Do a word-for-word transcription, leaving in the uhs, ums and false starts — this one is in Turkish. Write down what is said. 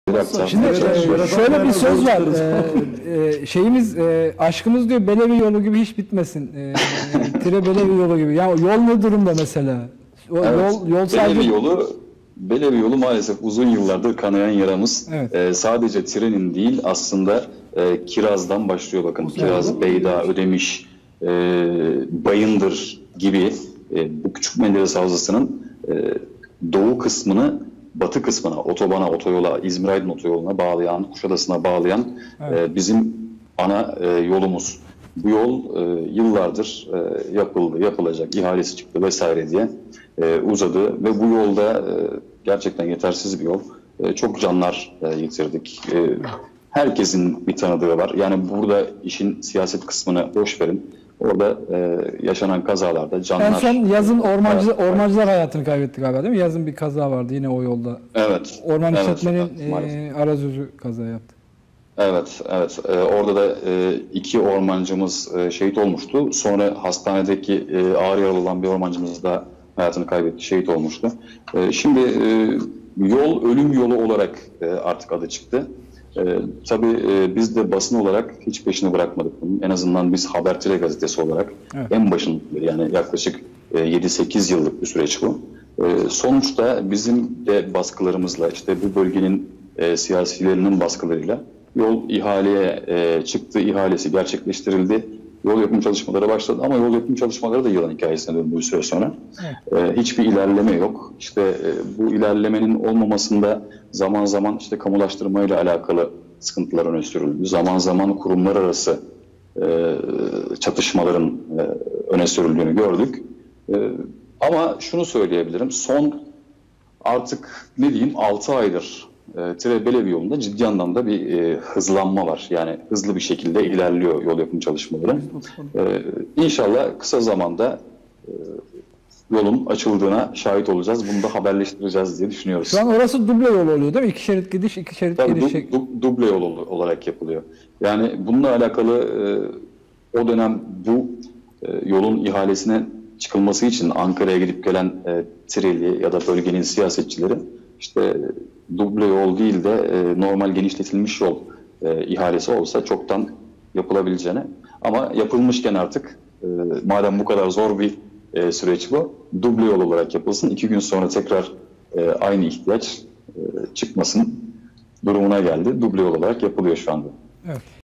Şimdi e, şöyle bir söz var. E, e, şeyimiz, e, aşkımız diyor Belevi yolu gibi hiç bitmesin. E, Tire Belevi yolu gibi. Yani yol ne durumda mesela? O, Evet. Yol, yol sadece... Belevi yolu, Belevi yolu maalesef uzun yıllardır kanayan yaramız. Evet. E, sadece trenin değil aslında e, Kiraz'dan başlıyor bakın. O Kiraz, Beyda, Ödemiş, e, Bayındır gibi e, bu Küçük Menderes Havzası'nın e, doğu kısmını batı kısmına, otobana, otoyola, İzmir-Aydın otoyoluna bağlayan, Kuşadası'na bağlayan evet. e, bizim ana e, yolumuz. Bu yol e, yıllardır e, yapıldı, yapılacak, ihalesi çıktı vesaire diye e, uzadı ve bu yolda e, gerçekten yetersiz bir yol. E, çok canlar e, yitirdik. E, herkesin bir tanıdığı var. Yani burada işin siyaset kısmını boş verin. Orada e, yaşanan kazalarda canlar... En son yazın ormancı, ormancılar hayatını kaybetti galiba değil mi? Yazın bir kaza vardı yine o yolda. Evet. Orman evet, işletmenin evet, e, arazözü kaza yaptı. Evet, evet. E, orada da e, iki ormancımız e, şehit olmuştu. Sonra hastanedeki e, ağır yaralı olan bir ormancımız da hayatını kaybetti, şehit olmuştu. E, şimdi e, yol ölüm yolu olarak e, artık adı çıktı. E, tabii e, biz de basın olarak hiç peşini bırakmadık bunun. En azından biz Habertire gazetesi olarak evet. en başın yani yaklaşık e, yedi sekiz yıllık bir süreç bu. E, sonuçta bizim de baskılarımızla işte bu bölgenin e, siyasilerinin baskılarıyla yol ihaleye e, çıktı, ihalesi gerçekleştirildi. Yol yapım çalışmaları başladı ama yol yapım çalışmaları da yılan hikayesine döndü bir süre sonra. Evet. E, hiçbir ilerleme yok. İşte e, bu ilerlemenin olmamasında zaman zaman işte kamulaştırmayla alakalı sıkıntılar öne sürüldü. Zaman zaman kurumlar arası e, çatışmaların e, öne sürüldüğünü gördük. E, ama şunu söyleyebilirim, son artık ne diyeyim altı aydır E, Tire Belevi yolunda ciddi anlamda bir e, hızlanma var. Yani hızlı bir şekilde ilerliyor yol yapım çalışmaları. E, İnşallah kısa zamanda e, yolun açıldığına şahit olacağız. Bunu da haberleştireceğiz diye düşünüyoruz. Şu an orası duble yol oluyor değil mi? İki şerit gidiş, iki şerit Tabii geliş. Du, du, duble yol olarak yapılıyor. Yani bununla alakalı e, o dönem bu e, yolun ihalesine çıkılması için Ankara'ya gidip gelen e, Tireli ya da bölgenin siyasetçileri işte duble yol değil de e, normal genişletilmiş yol e, ihalesi olsa çoktan yapılabileceğine. Ama yapılmışken artık e, madem bu kadar zor bir e, süreç bu, duble yol olarak yapılsın. İki gün sonra tekrar e, aynı ihtiyaç e, çıkmasın durumuna geldi. Duble yol olarak yapılıyor şu anda. Evet.